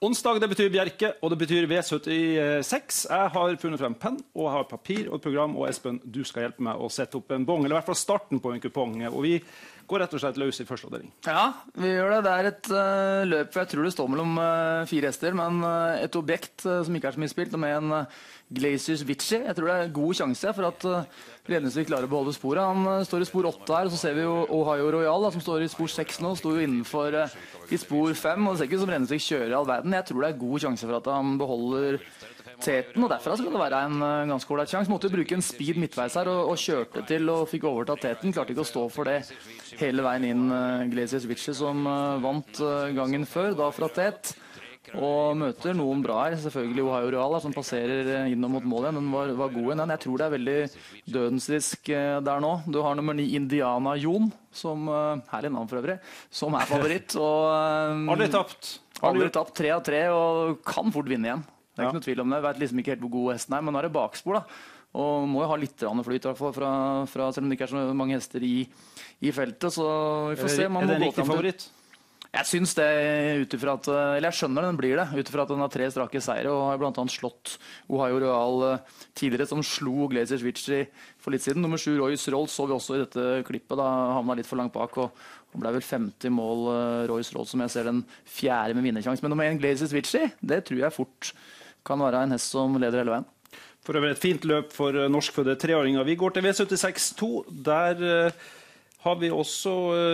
Onsdag, det betyr Bjerke, og det betyr V76. Jeg har funnet frem penn, og jeg har papir og et program, og Espen, du skal hjelpe meg å sette opp en bong, eller i hvert fall starten på en kupong. Og vi går rett og slett løs i første avdeling. Ja, vi gjør det. Det er et løp, for jeg tror det står mellom 4 hester, men et objekt som ikke er så mye spilt, og med en Glaciers Vichy. Jeg tror det er god sjanse for at Ledningsvik klarer å beholde sporet. Han står i spor 8 her, og så ser vi jo Ohio Royal, da, som står i spor 6 nå, står jo innenfor i spor 5, og det ser ikke ut som Ledningsvik kjører all verden. Jeg tror det er god sjanse for at han beholder teten, og derfor skal det være en ganske ålreit sjanse. Måtte jo bruke en speed midtveis her, og kjørte til og fikk overtatt teten. Klarte ikke å stå for det hele veien inn Glaciers Vichy, som vant gangen før, da fra tet. Og møter noen bra her, selvfølgelig Ohio Royal, som passerer innom mot mål igjen. Den var god igjen. Jeg tror det er veldig dødensrisk der nå. Du har nummer 9 Indiana Jon, som herlig navn for øvrig, som er favoritt. Og aldri tapt. Aldri tapt, 3 av 3, og kan fort vinne igjen. Det er ikke noe tvil om det. Jeg vet liksom ikke helt hvor god hesten er, men nå er det bakspor, da. Og må jo ha litt flyt, i hvert fall, fra selv om det ikke er så mange hester i feltet. Så vi får se. Er det en riktig favoritt? Jeg synes det, utifra at, eller jeg skjønner den blir det, utifra at den har 3 strake seire, og har blant annet slått Ohio Royal tidligere, som slo Glaciers Vichy for litt siden. Nummer 7 Royce Rolls så vi også i dette klippet, da havnet litt for langt bak, og ble vel 50 mål Royce Rolls, som jeg ser den 4. med vinnersjans. Men nummer 1 Glaciers Vichy, det tror jeg fort kan være en hest som leder hele veien. For øvrig et fint løp for norskfødde 3-åringer. Vi går til V76-2, der har vi også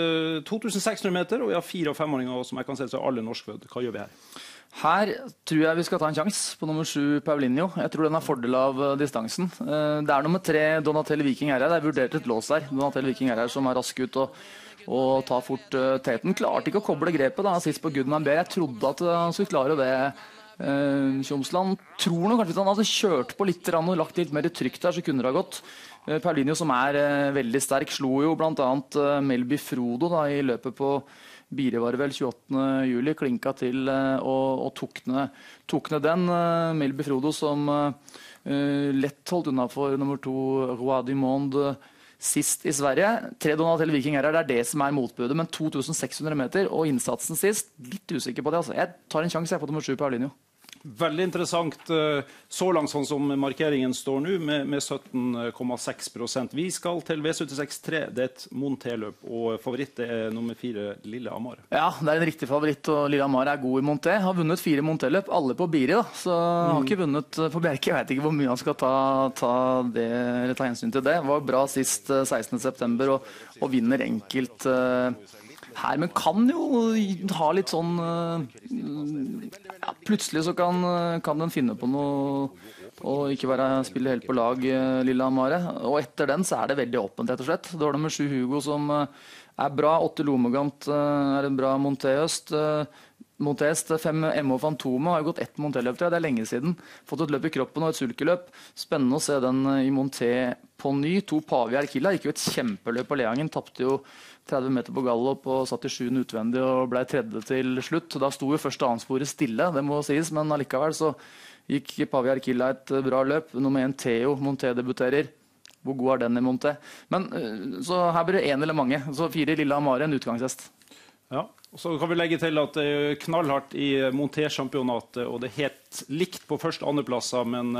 2600 meter, og vi har 4- og 5-åringer som jeg kan se så alle norskfødde. Hva gjør vi her? Her tror jeg vi skal ta en sjanse på nummer 7 Paulinho. Jeg tror den har fordel av distansen. Det er nummer 3 Donatelli Viking RR. Det er vurdert et lås der. Donatelli Viking RR som er rask ut og tar fort teten. Klarte ikke å koble grepet da, sist på Goodman Bear. Jeg trodde at han skulle klare det. Tjomsland tror nok kanskje hvis han hadde kjørt på litt og lagt litt mer trykk der, så kunne det ha gått. Paulinho, som er veldig sterk, slo jo blant annet Melby Frodo da, i løpet på Bire, var det vel 28. juli, klinka til og tok ned den. Melby Frodo som lett holdt unna for nummer 2 Roi du Monde sist i Sverige. 3 Donatelli Viking her, det er det som er motbudet, men 2600 meter og innsatsen sist, litt usikker på det. Altså. Jeg tar en sjanse på nummer 7 Paulinho. Veldig interessant så langt sånn som markeringen står nå med 17,6%. Vi skal til V76-3, det er et Monté-løp, og favoritt er nummer 4 Lille Amar. Ja, det er en riktig favoritt, og Lille Amar er god i Monté. Har vunnet 4 Monté-løp, alle på Biri da, så har ikke vunnet på Bjerke. Jeg vet ikke hvor mye han skal ta hensyn til det. Var bra sist 16. september og vinner enkelt her, men kan jo ha litt sånn plutselig så kan den finne på noe og ikke spille helt på lag, Lille Amare. Og etter den så er det veldig åpent, rett og slett. Da har det med 7 Hugo som er bra, 8 Lomegant er en bra Monté-øst. Monté-est, 5 MH Fantome har jo gått 1 Monté-løp til, det er lenge siden. Fått et løp i kroppen og et sulkeløp. Spennende å se den i Monté på ny. 2 Pavi Arkilla gikk jo et kjempeløp på Leangen, tappte jo 30 meter på gallop og satt i 7. utvendig og ble 3. til slutt. Da sto jo første annensporet stille, det må sies, men allikevel så gikk Pavi Arkilla et bra løp. Nummer 1 Theo, Monté debuterer. Hvor god er den i Monté? Men så her blir det 1 eller mange. Så 4 Lille Amare, en utgangshest. Ja, og så kan vi legge til at det er knallhardt i Monté-championatet, og det er helt likt på første- og andreplasser, men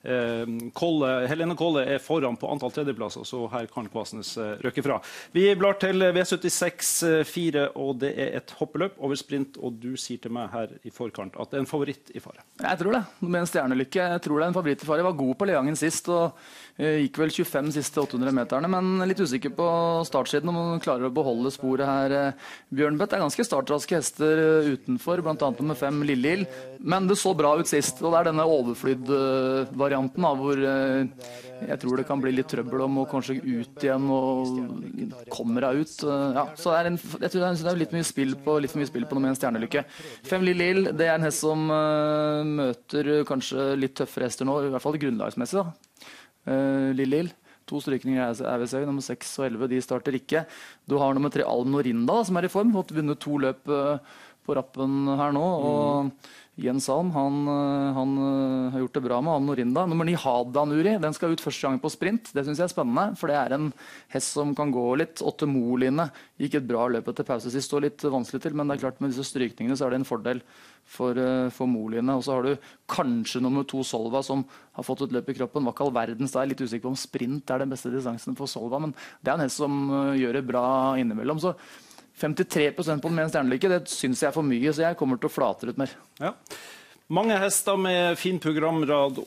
Helene Kolle er foran på antall tredjeplasser, så her kan Kvasnes røkke fra. Vi blar til V76-4, og det er et hoppeløp over sprint, og du sier til meg her i forkant at det er en favoritt i fare. Jeg tror det, med en stjernelykke. Jeg tror det er en favoritt i fare. Jeg var god på Leangen sist, og gikk vel 25 siste 800 meterne, men litt usikker på startsiden om man klarer å beholde sporet her. Bjørnbøtt er ganske startraske hester utenfor, blant annet nummer 5 Lillehild, men det så bra ut sist, og det er denne overflyd-varianten hvor jeg tror det kan bli litt trøbbel om å kanskje ut igjen og kommer jeg ut. Ja, så jeg tror det er litt for mye spill på noe med en stjernelykke. 5 Lillehild, det er en hest som møter kanskje litt tøffere hester nå, i hvert fall grunnlagsmessig da. Lillehild, 2 strykninger i RVC, nummer 6 og 11, de starter ikke. Du har nummer 3 Alm Norinda som er i form, fått vunnet 2 løp på rappen her nå, og Jens Alm, han har gjort det bra med han Norinda. Nummer 9, Hadanuri, den skal ut første gang på sprint. Det synes jeg er spennende, for det er en hest som kan gå litt. Åtte Moline gikk et bra løp etter pause sist, og litt vanskelig til, men det er klart med disse strykningene så er det en fordel for Moline. Og så har du kanskje nummer 2 Solva, som har fått et løp i kroppen. Var ikke all verdens, da er jeg litt usikker på om sprint er den beste distansen for Solva, men det er en hest som gjør det bra innimellom. Så 53% på den med en stjernelykke, det synes jeg er for mye, så jeg kommer til å flate ut mer. Ja. Mange hester med fin programrad,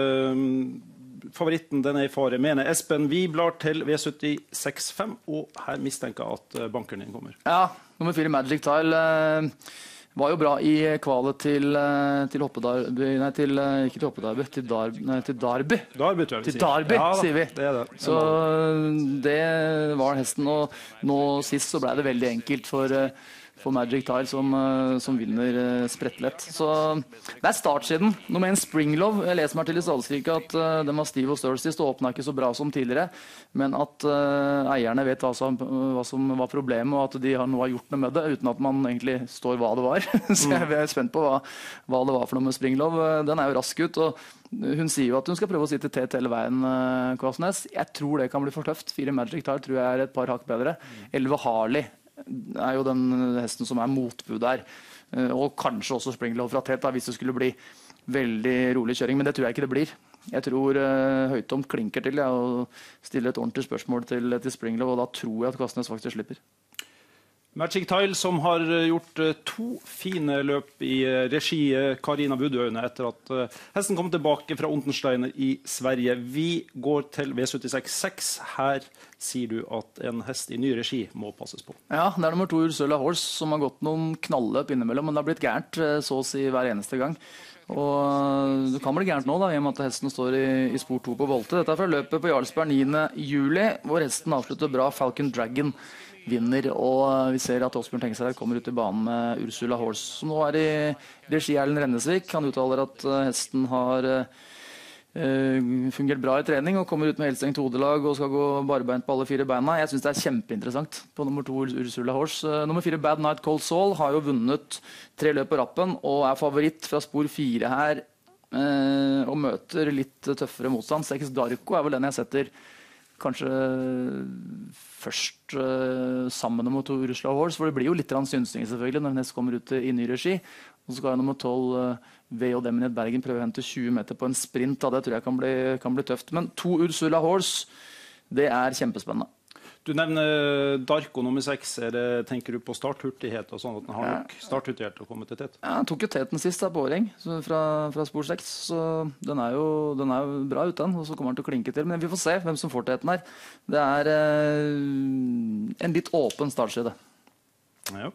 og favoritten den er i fare, mener Espen Wiblar til V76.5, og her mistenker jeg at bankeren din kommer. Ja, nummer 4 Magic Tile var jo bra i kvalet til Hoppedarby, nei, ikke til Hoppedarby, til Darby. Darby, tror jeg vi sier. Til Darby, ja, sier vi. Det er det. Så det var hesten, og nå sist så ble det veldig enkelt for Magic Tile som vinner sprettlett. Så det er startsiden. Nummer 1 Springlove. Jeg leser meg til i stallskriket at den var stiv og størst sist, og åpnet ikke så bra som tidligere, men at eierne vet hva som var problemet, og at de nå har gjort noe med det, uten at man egentlig står hva det var. Så jeg er spent på hva det var for noe med Springlove. Den er jo rask ut, og hun sier jo at hun skal prøve å sitte tett hele veien, Kvassnes. Jeg tror det kan bli for tøft. 4 Magic Tile tror jeg er et par hakk bedre. 11 Harley er jo den hesten som er motbud der. Og kanskje også Springlove fra tett, hvis det skulle bli veldig rolig kjøring. Men det tror jeg ikke det blir. Jeg tror Høytomt klinker til og stiller et ordentlig spørsmål til Springlove, og da tror jeg at Kvassnes faktisk slipper. Magic Tile, som har gjort 2 fine løp i regi Karina Budøyne etter at hesten kom tilbake fra Untersteiner i Sverige. Vi går til V76.6. Her sier du at en hest i ny regi må passes på. Ja, det er nummer 2 Ursula Horse, som har gått noen knallløp innimellom, men det har blitt gærent så å si hver eneste gang. Og det kan bli gærent nå, da, i og med at hesten står i spor 2 på Volte. Dette er fra løpet på Jarlsberg 9. juli, hvor hesten avslutter bra. Falcon Dragon vinner, og vi ser at Åsbjørn Tengseth kommer ut i banen med Ursula Horse, som nå er i regi Erlend Rennesvik. Han uttaler at hesten har fungert bra i trening og kommer ut med helstengt hodelag og skal gå barbeint på alle 4 beina. Jeg synes det er kjempeinteressant på nummer 2 Ursula Horse. Nummer 4 Bad Night Cold Soul har jo vunnet 3 løp på rappen og er favoritt fra spor 4 her, og møter litt tøffere motstand. 6 Darko er vel den jeg setter kanskje først sammen med 2 Ursula Horse, for det blir jo litt synsing selvfølgelig når nest kommer ut i ny regi. Og så skal jeg nummer 12 V&D Minute Bergen prøve å hente 20 meter på en sprint. Det tror jeg kan bli tøft. Men 2 Ursula Horse, det er kjempespennende. Du nevner Darko nummer 6. Tenker du på starthurtighet og sånn at den har nok starthurtighet til å komme til tett? Ja, han tok jo teten sist på Åreng fra spor 6, så den er jo bra ut den, og så kommer han til å klinke til. Men vi får se hvem som får teten her. Det er en litt åpen startside. Ja.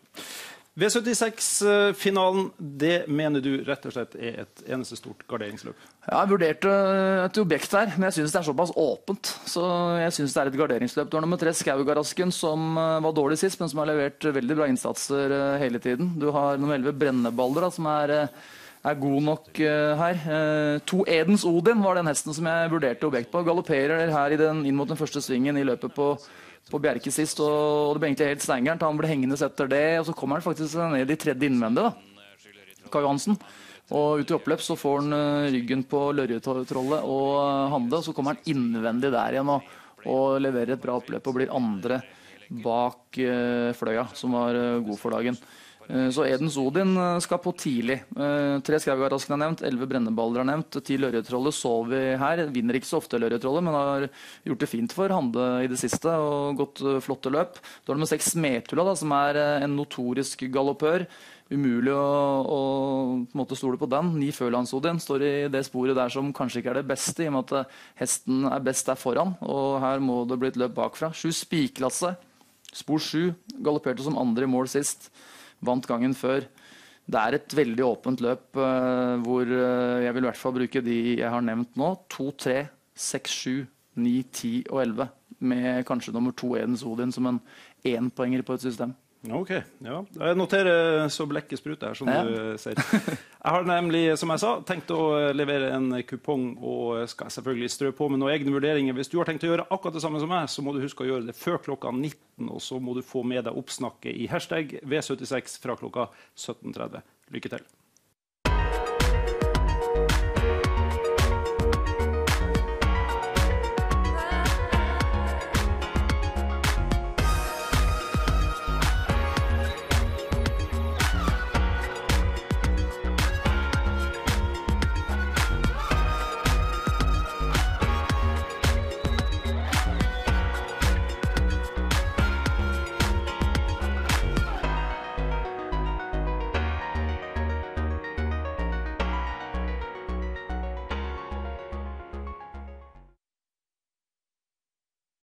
V76-finalen, det mener du rett og slett er et eneste stort garderingsløp? Ja, jeg vurderte et objekt her, men jeg synes det er såpass åpent, så jeg synes det er et garderingsløp. Det var nummer 3 Skaugarasken, som var dårlig sist, men som har levert veldig bra innsatser hele tiden. Du har nummer 11 Brennebalder, som er god nok her. 2 Edens Odin var den hesten som jeg vurderte objekt på. Galopperer her inn mot den første svingen i løpet på Bjerke sist, og det ble egentlig helt steingert. Han ble hengende etter det, og så kommer han faktisk ned i tredje innvendig, Kai Johansen. Og ut i oppløp så får han ryggen på Lørjetrollet og Hande, og så kommer han innvendig der igjen og leverer et bra oppløp og blir andre bak Fløya, som var god for dagen. Så Edens Odin skal på tidlig. 3 Skaugarasken er nevnt, 11 Brenneballer er nevnt, 10 Lørjetrollet så vi her. Vinner ikke så ofte Lørjetrollet, men har gjort det fint for Hande i det siste og gått flotte løp. Da har du med 6 Smetula, som er en notorisk galoppør. Umulig å på en måte stole på den. 9 Følandsodin står i det sporet der som kanskje ikke er det beste, i og med at hesten er best der foran, og her må det bli et løp bakfra. 7 Spiklasse, spor 7, galopperte som andre i mål sist. Vant gangen før. Det er et veldig åpent løp hvor jeg vil i hvert fall bruke de jeg har nevnt nå. 2, 3, 6, 7, 9, 10 og 11. Med kanskje nummer 2 Edens Odin som en 1-poenger på et system. Ok, ja. Jeg noterer så blekket spruter her, som du ser. Jeg har nemlig, som jeg sa, tenkt å levere en kupong og skal selvfølgelig strø på med noen egne vurderinger. Hvis du har tenkt å gjøre akkurat det samme som meg, så må du huske å gjøre det før klokka 19, og så må du få med deg oppsnakket i hashtag V76 fra klokka 17:30. Lykke til!